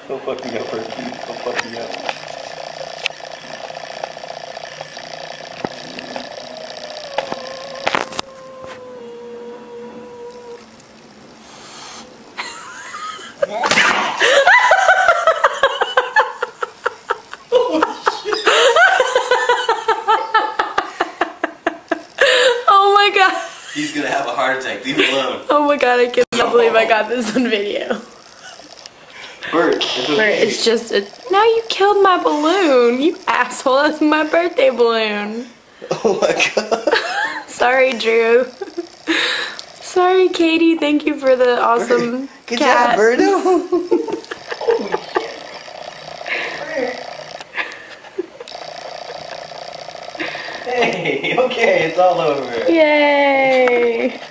So fucking up, Bert. So fucking up. Oh my god. He's gonna have a heart attack. Leave him alone. Oh my god, I cannot believe I got this on video. Bert, it's okay. Bert, it's just a... Now you killed my balloon. You asshole. That's my birthday balloon. Oh my god. Sorry, Drew. Sorry, Katie. Thank you for the awesome Bert, good cat. job, Berto. Hey, okay, it's all over. Yay.